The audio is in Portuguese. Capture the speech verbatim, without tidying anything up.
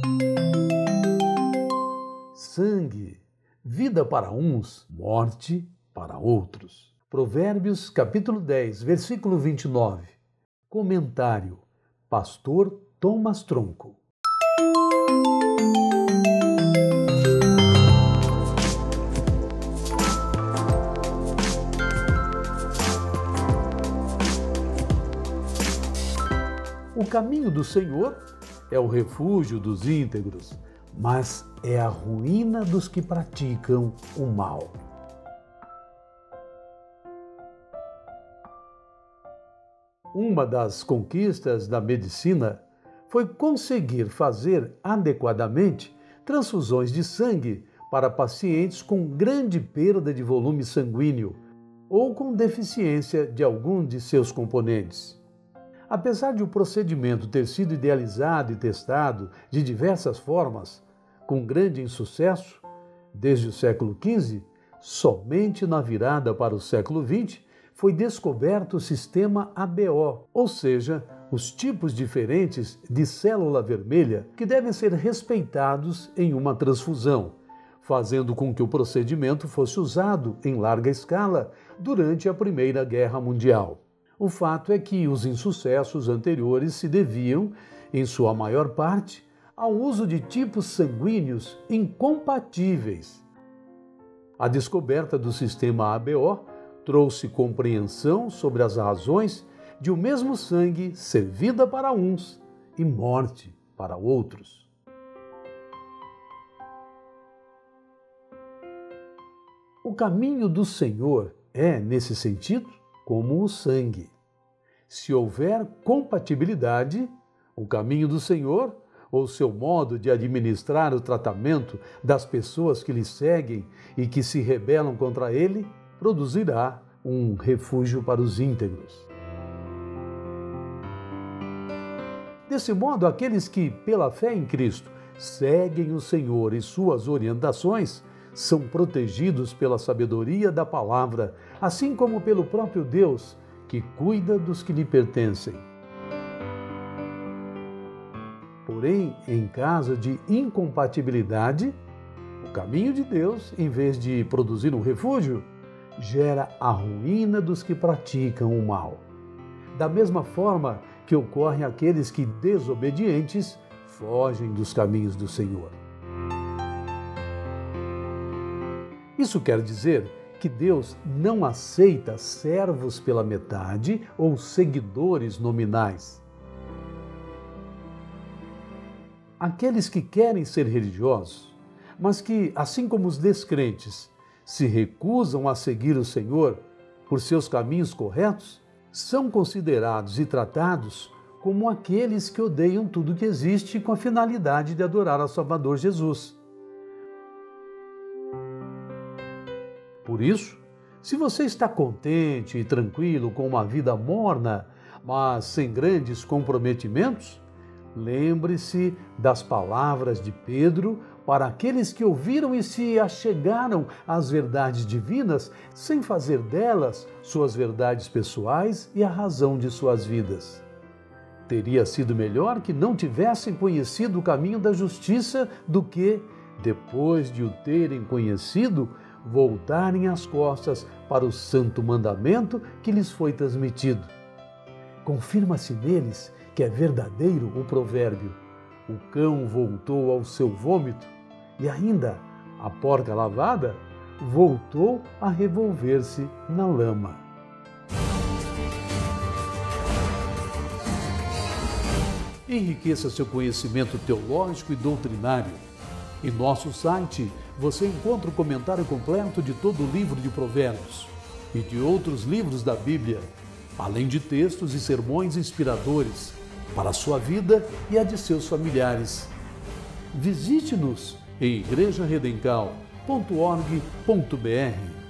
Sangue, vida para uns, morte para outros. Provérbios, capítulo dez, versículo vinte e nove. Comentário: Pastor Thomas Tronco. O caminho do Senhor é o refúgio dos íntegros, mas é a ruína dos que praticam o mal. Uma das conquistas da medicina foi conseguir fazer adequadamente transfusões de sangue para pacientes com grande perda de volume sanguíneo ou com deficiência de algum de seus componentes. Apesar de o procedimento ter sido idealizado e testado de diversas formas, com grande insucesso, desde o século quinze, somente na virada para o século vinte foi descoberto o sistema A B O, ou seja, os tipos diferentes de célula vermelha que devem ser respeitados em uma transfusão, fazendo com que o procedimento fosse usado em larga escala durante a Primeira Guerra Mundial. O fato é que os insucessos anteriores se deviam, em sua maior parte, ao uso de tipos sanguíneos incompatíveis. A descoberta do sistema A B O trouxe compreensão sobre as razões de o mesmo sangue ser vida para uns e morte para outros. O caminho do Senhor é, nesse sentido, como o sangue. Se houver compatibilidade, o caminho do Senhor, ou seu modo de administrar o tratamento das pessoas que lhe seguem e que se rebelam contra ele, produzirá um refúgio para os íntegros. Desse modo, aqueles que, pela fé em Cristo, seguem o Senhor e suas orientações, são protegidos pela sabedoria da palavra, assim como pelo próprio Deus, que cuida dos que lhe pertencem. Porém, em caso de incompatibilidade, o caminho de Deus, em vez de produzir um refúgio, gera a ruína dos que praticam o mal. Da mesma forma que ocorre àqueles que, desobedientes, fogem dos caminhos do Senhor. Isso quer dizer que Deus não aceita servos pela metade ou seguidores nominais. Aqueles que querem ser religiosos, mas que, assim como os descrentes, se recusam a seguir o Senhor por seus caminhos corretos, são considerados e tratados como aqueles que odeiam tudo que existe com a finalidade de adorar ao Salvador Jesus. Por isso, se você está contente e tranquilo com uma vida morna, mas sem grandes comprometimentos, lembre-se das palavras de Pedro para aqueles que ouviram e se achegaram às verdades divinas sem fazer delas suas verdades pessoais e a razão de suas vidas. Teria sido melhor que não tivessem conhecido o caminho da justiça do que, depois de o terem conhecido, voltarem as costas para o santo mandamento que lhes foi transmitido. Confirma-se neles que é verdadeiro o provérbio: o cão voltou ao seu vômito, e ainda a porca lavada voltou a revolver-se na lama. Enriqueça seu conhecimento teológico e doutrinário. Em nosso site você encontra o comentário completo de todo o livro de Provérbios e de outros livros da Bíblia, além de textos e sermões inspiradores para a sua vida e a de seus familiares. Visite-nos em igreja redencal ponto org ponto br.